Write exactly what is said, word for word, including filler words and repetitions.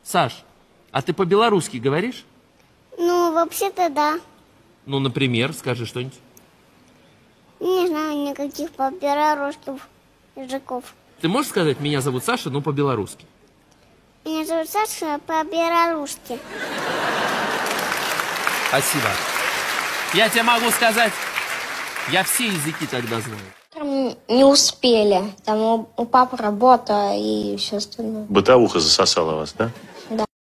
Саш, а ты по-белорусски говоришь? Ну, вообще-то да. Ну, например, скажи что-нибудь. Не знаю никаких по-белорусски языков. Ты можешь сказать, меня зовут Саша, но по-белорусски? Меня зовут Саша по-белорусски. Спасибо. Я тебе могу сказать, я все языки тогда знаю. Не успели. Там у, у папы работа и все остальное. Бытовуха засосала вас, да?